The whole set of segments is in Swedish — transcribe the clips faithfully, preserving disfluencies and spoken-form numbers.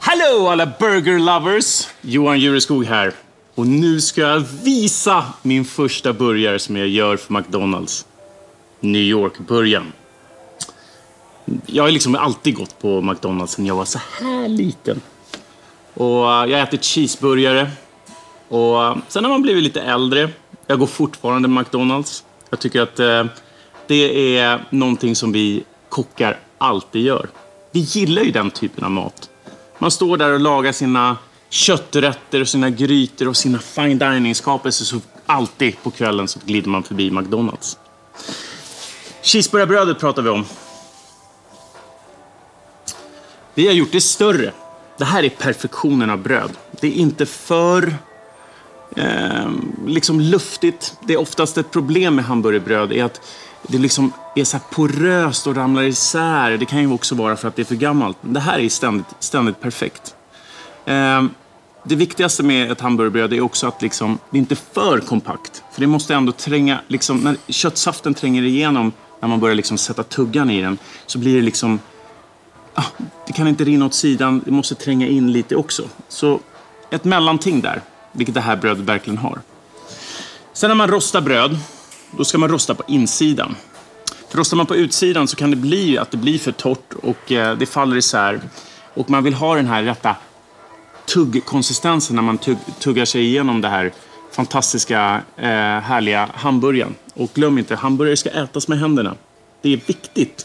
Hallå alla burger lovers! Johan Jureskog här. Och nu ska jag visa min första burgare som jag gör för McDonald's. New York-burgaren. Jag har liksom alltid gått på McDonald's sen jag var så här liten. Och jag äter cheeseburgare. Och sen har man blivit lite äldre. Jag går fortfarande McDonald's. Jag tycker att eh, det är någonting som vi kockar alltid gör. Vi gillar ju den typen av mat. Man står där och lagar sina kötträtter och sina grytor och sina fine dining-skapelser, så alltid på kvällen så glider man förbi McDonald's. Cheeseburgerbrödet pratar vi om. Vi har gjort det större. Det här är perfektionen av bröd. Det är inte för eh, liksom luftigt. Det är oftast ett problem med hamburgerbröd är att det liksom är så här poröst och ramlar isär. Det kan ju också vara för att det är för gammalt. Det här är ständigt, ständigt perfekt. Eh, det viktigaste med ett hamburgerbröd är också att liksom, det är inte för kompakt. För det måste ändå tränga, liksom, när köttsaften tränger igenom, när man börjar liksom sätta tuggan i den, så blir det liksom, ah, det kan inte rinna åt sidan, det måste tränga in lite också. Så ett mellanting där, vilket det här brödet verkligen har. Sen när man rostar bröd, då ska man rosta på insidan. För rostar man på utsidan så kan det bli att det blir för torrt och eh, det faller isär. Och man vill ha den här rätta tuggkonsistensen när man tugg, tuggar sig igenom det här fantastiska, eh, härliga hamburgaren. Och glöm inte, hamburgare ska ätas med händerna. Det är viktigt.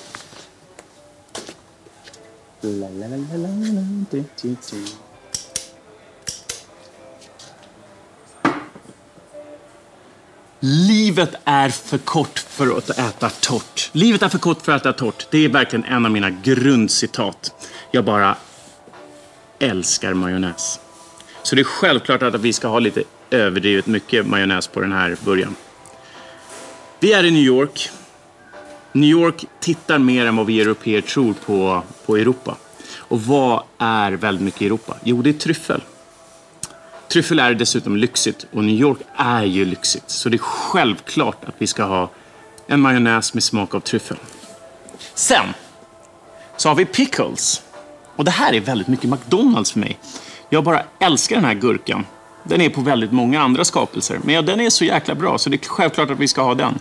Livet är för kort för att äta torrt. Livet är för kort för att äta torrt. Det är verkligen en av mina grundcitat. Jag bara älskar majonnäs. Så det är självklart att vi ska ha lite överdrivet mycket majonnäs på den här burgaren. Vi är i New York. New York tittar mer än vad vi europeer tror på, på Europa. Och vad är väldigt mycket i Europa? Jo, det är tryffel. Tryffel är dessutom lyxigt och New York är ju lyxigt. Så det är självklart att vi ska ha en majonnäs med smak av tryffel. Sen så har vi pickles. Och det här är väldigt mycket McDonald's för mig. Jag bara älskar den här gurkan. Den är på väldigt många andra skapelser. Men ja, den är så jäkla bra så det är självklart att vi ska ha den.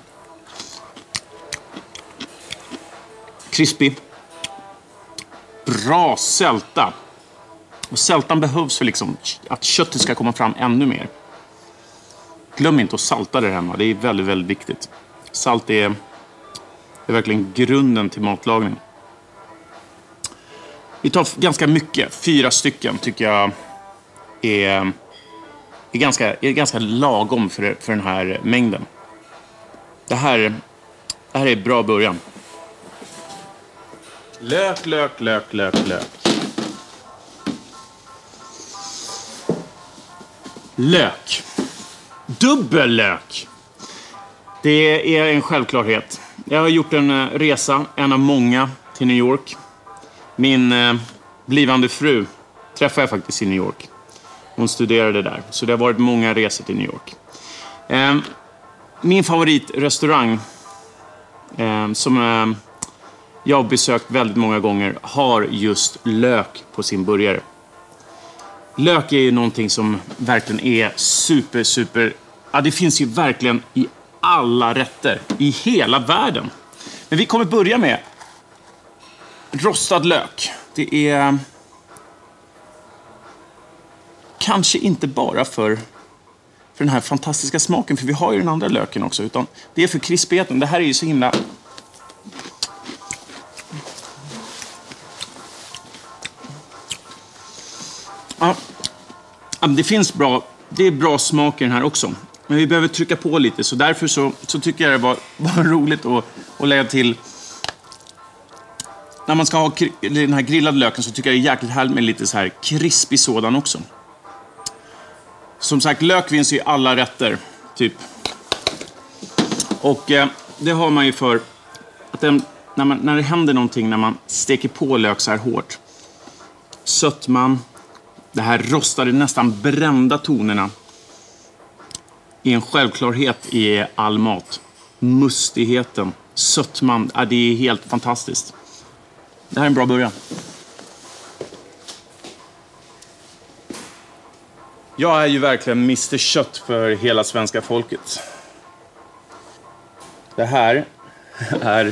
Crispy. Bra sälta. Och sältan behövs för liksom att köttet ska komma fram ännu mer. Glöm inte att salta det hemma. Det är väldigt, väldigt viktigt. Salt är, är verkligen grunden till matlagning. Vi tar ganska mycket. Fyra stycken tycker jag är, är, ganska, är ganska lagom för, för den här mängden. Det här, det här är bra början. Lök, lök, lök, lök, lök. Lök. Dubbellök. Det är en självklarhet. Jag har gjort en resa, en av många, till New York. Min eh, blivande fru träffade jag faktiskt i New York. Hon studerade där. Så det har varit många resor till New York. Eh, min favoritrestaurang eh, som eh, jag har besökt väldigt många gånger har just lök på sin burgare. Lök är ju någonting som verkligen är super, super... Ja, det finns ju verkligen i alla rätter i hela världen. Men vi kommer börja med rostad lök. Det är kanske inte bara för, för den här fantastiska smaken, för vi har ju den andra löken också, utan det är för krispigheten. Det här är ju så himla... Ja, det finns bra, det är bra smak i den här också. Men vi behöver trycka på lite, så därför så, så tycker jag det var, var roligt att, att lägga till. När man ska ha den här grillade löken så tycker jag det är jäkligt härligt med lite så här krispig sådan också. Som sagt, lök finns i alla rätter, typ. Och eh, det har man ju för att den, när, man, när det händer någonting när man steker på lök så här hårt. Sötman, det här rostade, nästan brända tonerna är en självklarhet i all mat. Mustigheten, sötman, ja, det är helt fantastiskt. Det här är en bra början. Jag är ju verkligen mister Kött för hela svenska folket. Det här är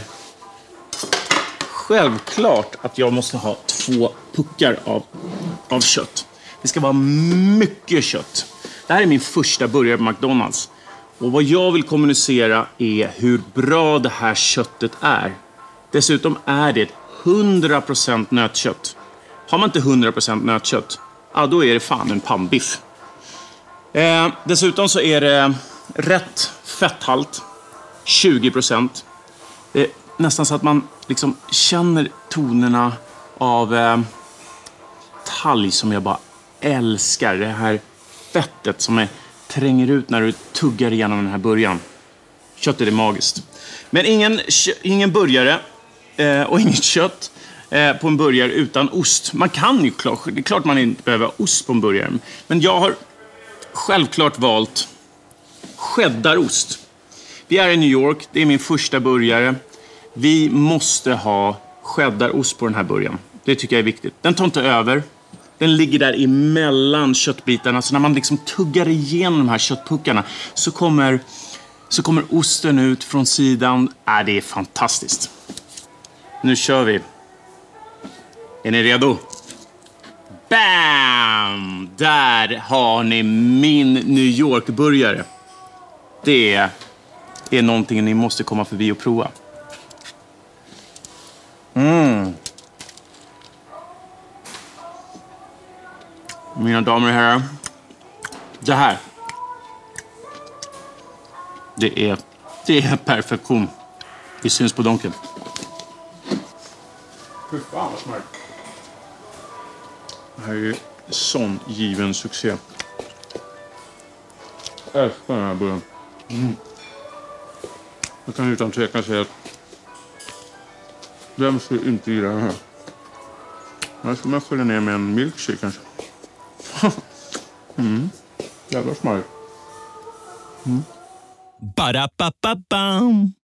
självklart att jag måste ha två puckar av, av kött. Det ska vara mycket kött. Det här är min första burgare på McDonald's. Och vad jag vill kommunicera är hur bra det här köttet är. Dessutom är det hundra procent nötkött. Har man inte hundra procent nötkött, ja, då är det fan en pannbiff. Eh, dessutom så är det rätt fetthalt. tjugo procent. Det är nästan så att man liksom känner tonerna av eh, talg som jag bara älskar. Det här fettet som är, tränger ut när du tuggar igenom den här burgaren. Köttet är magiskt. Men ingen, ingen burgare eh, och inget kött eh, på en burgare utan ost. Man kan ju klart, det är klart man inte behöver ost på en burgare. Men jag har självklart valt cheddarost. Vi är i New York, det är min första burgare. Vi måste ha cheddarost på den här burgaren. Det tycker jag är viktigt. Den tar inte över. Den ligger där emellan köttbitarna. Så när man liksom tuggar igenom de här köttpuckarna så kommer, så kommer osten ut från sidan. Äh, det är fantastiskt. Nu kör vi. Är ni redo? Bam! Där har ni min New York-burgare. Det är någonting ni måste komma förbi och prova. Mm. Mina damer och herrar. Det här. Det är, det är perfektion. Vi syns på donken. Hur fan vad smart. Det här är sån given succé. Jag älskar den här burgaren. Mm. Jag kan utan tvekan säga att vem skulle inte gilla den här? Här ska man följa ner med en milkshake kanske. Mm. Jävla smart. Mm. Ba-da-ba-ba-bam.